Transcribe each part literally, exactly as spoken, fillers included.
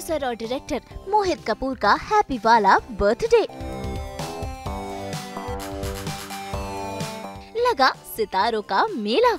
Producer और director मोहित कपूर का happy वाला बर्थडे। लगा सितारों का मेला,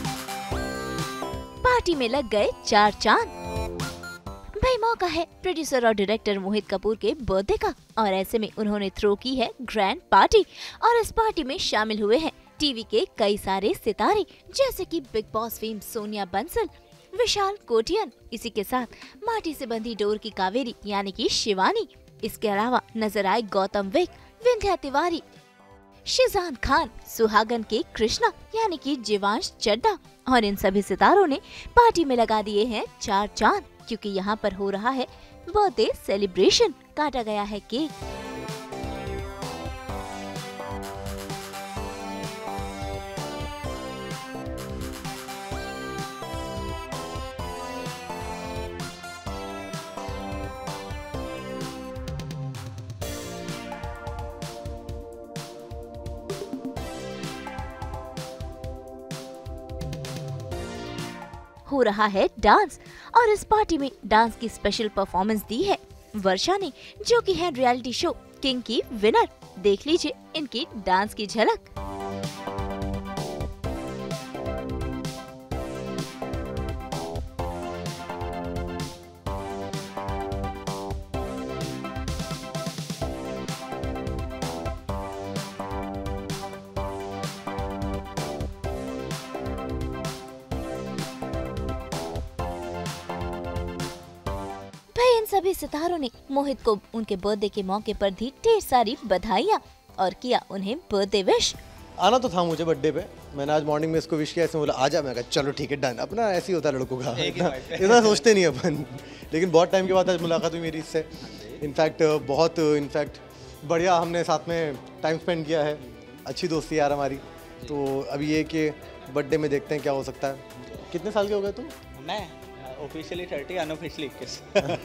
पार्टी में लग गए चार चांद। भाई मौका है प्रोड्यूसर और डायरेक्टर मोहित कपूर के बर्थडे का, और ऐसे में उन्होंने थ्रो की है ग्रैंड पार्टी। और इस पार्टी में शामिल हुए हैं टीवी के कई सारे सितारे, जैसे कि Bigg Boss fame Sonia Bansal, Vishal Kotian, इसी के साथ माटी से बंधी डोर की कावेरी यानी कि शिवानी। इसके अलावा नजर आए गौतम विक, विंध्या तिवारी, शिजान खान, सुहागन के कृष्णा यानी कि जीवांश चड्डा। और इन सभी सितारों ने पार्टी में लगा दिए हैं चार चांद, क्योंकि यहाँ पर हो रहा है बर्थडे सेलिब्रेशन, काटा गया है केक। हो रहा है डांस, और इस पार्टी में डांस की स्पेशल परफॉर्मेंस दी है वर्षा ने, जो कि है रियलिटी शो किंग की विनर। देख लीजिए इनकी डांस की झलक। भाई इन सभी सितारों ने मोहित को उनके बर्थडे के मौके पर दी ढेर सारी बधाइयाँ और किया उन्हें बर्थडे विश। आना तो था मुझे बर्थडे पे, मैंने आज मॉर्निंग में इसको विश किया, ऐसे बोला आजा, मैं कहा चलो ठीक है डन। अपना ऐसे ही होता है लड़कों का, इतना सोचते नहीं अपन। लेकिन बहुत टाइम के बाद आज मुलाकात हुई मेरी इससे। इनफैक्ट बहुत इनफैक्ट बढ़िया हमने साथ में टाइम स्पेंड किया है, अच्छी दोस्ती यार हमारी। तो अभी ये कि बर्थडे में देखते हैं क्या हो सकता है। कितने साल के हो गए तुम? मैं ऑफिशियली थर्टी, अनऑफिशियली इक्कीस।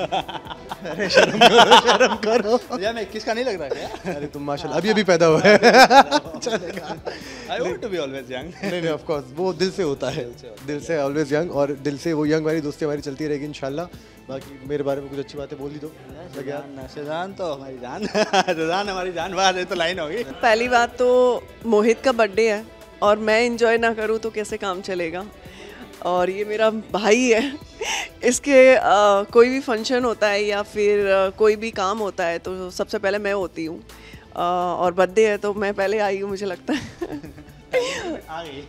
अरे शर्म करो, शर्म करो यार मैं इक्कीस का नहीं लग रहा क्या? अरे तुम माशाल्लाह अभी अभी पैदा हुआ है। चलेगा। I want to be always young। नहीं नहीं ऑफ कोर्स वो दिल से होता है, दिल से ऑलवेज यंग, और दिल से वो यंग वाली दोस्ती हमारी चलती रहेगी इंशाल्लाह। बाकी मेरे बारे में कुछ अच्छी बातें बोल ही दो। सुजान तो हमारी जान, सुजान हमारी जान, बात है तो लाइन होगी। पहली बात तो मोहित का बर्थडे है और मैं एंजॉय ना करूँ तो कैसे काम चलेगा। और ये मेरा भाई है, इसके आ, कोई भी फंक्शन होता है या फिर आ, कोई भी काम होता है तो सबसे पहले मैं होती हूँ, और बर्थडे है तो मैं पहले आई हूँ मुझे लगता है। आ गई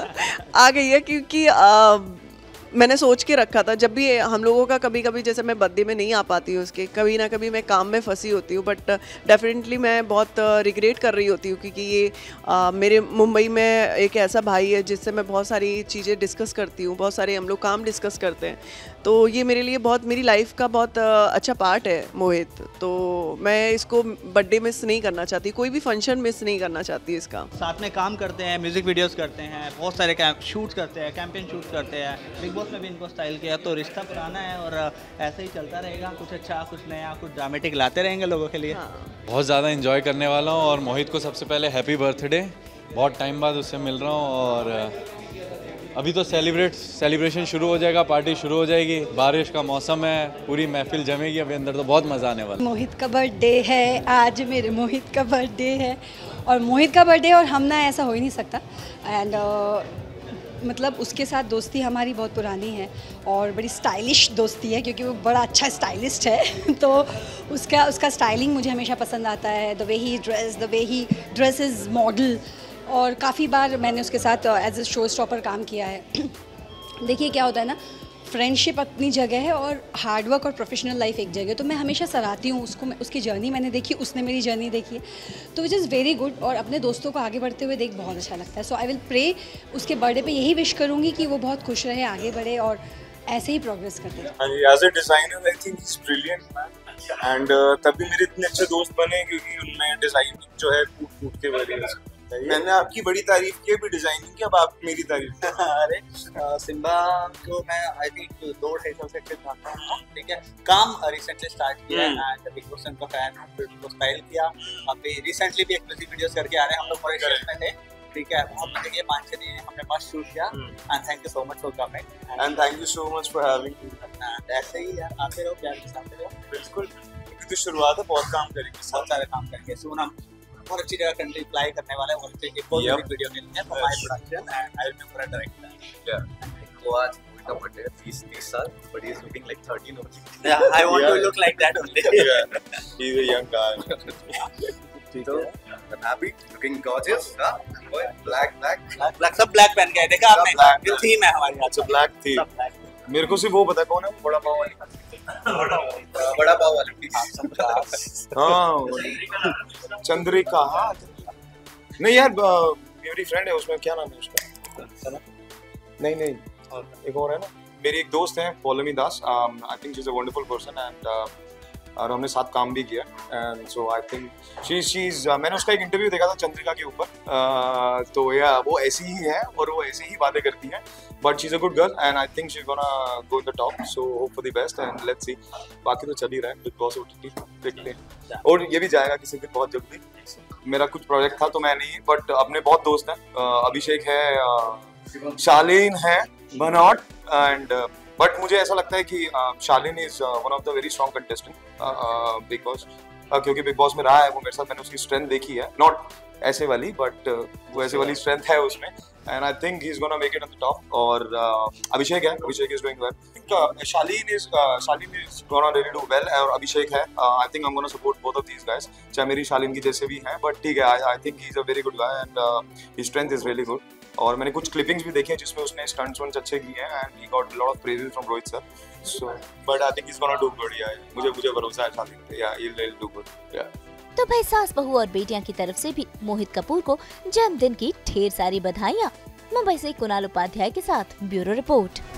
आ गई है क्योंकि आ, मैंने सोच के रखा था, जब भी हम लोगों का कभी कभी जैसे मैं बर्थडे में नहीं आ पाती हूँ उसके, कभी ना कभी मैं काम में फंसी होती हूँ, बट डेफिनेटली मैं बहुत रिग्रेट कर रही होती हूँ क्योंकि ये आ, मेरे मुंबई में एक ऐसा भाई है जिससे मैं बहुत सारी चीज़ें डिस्कस करती हूँ, बहुत सारे हम लोग काम डिस्कस करते हैं। तो ये मेरे लिए बहुत, मेरी लाइफ का बहुत अच्छा पार्ट है मोहित। तो मैं इसको बर्थडे मिस नहीं करना चाहती, कोई भी फंक्शन मिस नहीं करना चाहती इसका। साथ में काम करते हैं, म्यूजिक वीडियोस करते हैं, बहुत सारे शूट करते हैं, कैंपेन शूट करते हैं, बिग बॉस में भी इनको स्टाइल किया। तो रिश्ता पुराना है और ऐसे ही चलता रहेगा, कुछ अच्छा कुछ नया कुछ ड्रामेटिक लाते रहेंगे लोगों के लिए। हाँ। बहुत ज़्यादा एंजॉय करने वाला हूँ, और मोहित को सबसे पहले हैप्पी बर्थडे। बहुत टाइम बाद उससे मिल रहा हूँ, और अभी तो सेलिब्रेट सेलिब्रेशन शुरू हो जाएगा, पार्टी शुरू हो जाएगी, बारिश का मौसम है, पूरी महफिल जमेगी अभी अंदर, तो बहुत मज़ा आने वाला। मोहित का बर्थडे है आज, मेरे मोहित का बर्थडे है, और मोहित का बर्थडे और हम ना, ऐसा हो ही नहीं सकता। एंड uh, मतलब उसके साथ दोस्ती हमारी बहुत पुरानी है और बड़ी स्टाइलिश दोस्ती है, क्योंकि वो बड़ा अच्छा स्टाइलिस्ट है। तो उसका उसका स्टाइलिंग मुझे हमेशा पसंद आता है, the way he dress, the way he dress is model. और काफ़ी बार मैंने उसके साथ एज ए शो स्टॉपर काम किया है। देखिए क्या होता है ना, फ्रेंडशिप अपनी जगह है और हार्डवर्क और प्रोफेशनल लाइफ एक जगह। तो मैं हमेशा सराहती हूँ उसको, मैं उसकी जर्नी मैंने देखी, उसने मेरी जर्नी देखी है, तो विच इज़ वेरी गुड। और अपने दोस्तों को आगे बढ़ते हुए देख बहुत अच्छा लगता है। सो आई विल प्रे, उसके बर्थडे पे यही विश करूँगी कि वो बहुत खुश रहे, आगे बढ़े और ऐसे ही प्रोग्रेस करते रहे। As a designer I think he is brilliant man, and तभी मेरे इतने अच्छे दोस्त बने क्योंकि उनमें डिज़ाइनिंग जो है फूट फूट के बड़ी है। मैंने आपकी बड़ी तारीफ की अभी डिजाइनिंग की, अब आप मेरी तारीफ। अरे सिम्बा को मैं आई थिंक दो ढाई साल से जानता हूँ, ठीक है। काम रिसेंटली स्टार्ट किया है एंड बिग बॉस का फैन हूँ, फिर उनको स्टाइल किया। अभी रिसेंटली भी एक्सक्लूसिव वीडियोस करके आ रहे हैं, हम लोग मॉरिशस में थे ठीक है, बहुत मजे किए, पाँच छह दिन हमने मस्त शूट किया and thank you so much for coming and thank you so much for having and ऐसे ही यार आते रहो, प्यार के साथ रहो। बिल्कुल, तो शुरुआत है, बहुत काम करेंगे, बहुत सारे काम करेंगे। सुन हम बहुत अच्छी जगह कंट्री फ्लाई करने वाले हैं, बहुत अच्छी एक और वीडियो मिलनी है for my production and I will be पूरा डायरेक्टर। या तो आज का बर्थडे है, तीस तीस साल, but he is looking like thirteen only. Yeah, I want to look like that only. Yeah, he's a young guy. So I'm happy, looking gorgeous. हाँ, black black ब्लैक सब ब्लैक पहन के आए, देखा आपने? black. ये थीम है हमारी आज। It's a black theme. सब black. मेरे को सिर्फ वो पता है कौन है वो बड़ा पाव वाली। बड़ा पाव वाली हाँ, चंद्रिका। हाँ, नहीं यार, मेरी फ्रेंड है, उसमें क्या नाम है उसका? नहीं नहीं, एक और है ना, मेरी एक दोस्त है Poulami Das. I think she is a wonderful person and और हमने साथ काम भी किया and so I think she she is मैंने उसका एक इंटरव्यू देखा था चंद्रिका के ऊपर, uh, तो या वो ऐसी ही है और वो ऐसी ही बातें करती है, but she is a good girl and I think she is gonna go in the top, so hope for the best and let's see. बाकी तो चल ही रहा है, बिग बॉस ओटीटी देखते हैं और ये भी जाएगा किसी दिन बहुत जल्दी। मेरा कुछ प्रोजेक्ट था तो मैं नहीं, बट अपने बहुत दोस्त हैं, uh, अभिषेक है, uh, शालीन है, बनॉट एंड बट मुझे ऐसा लगता है कि Shalin is one of the very strong contestant because क्योंकि बिग बॉस में रहा है वो मेरे साथ, मैंने उसकी स्ट्रेंथ देखी है, नॉट ऐसे वाली बट uh, वो ऐसे वाली स्ट्रेंथ है उसमें and I think he is gonna make it on the top. और uh, अभिषेक है, Abhishek is doing well, Shalin is Shalin is gonna really do well और अभिषेक है, I think I am gonna support both of these guys, चाहे मेरी शालीन की जैसे भी हैं, बट ठीक है, I think he is a very good guy and his strength is really good. और मैंने कुछ क्लिपिंग्स भी देखे हैं जिसमें उसने स्टंट्स वंट्स अच्छे किए हैं and he got lot of praises from Rohit sir, so but I think he is gonna do good. या मुझे मुझे भरोसा है शालीन पे, या ही विल डू गुड। या तो भाई सास बहू और बेटियां की तरफ से भी मोहित कपूर को जन्मदिन की ढेर सारी बधाइयां। मुंबई से कुणाल उपाध्याय के साथ ब्यूरो रिपोर्ट।